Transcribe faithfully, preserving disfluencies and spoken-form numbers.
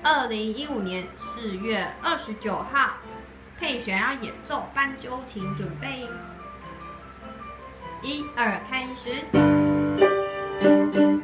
二零一五年四月二十九号，佩璇要演奏斑鸠，请准备。一二开始。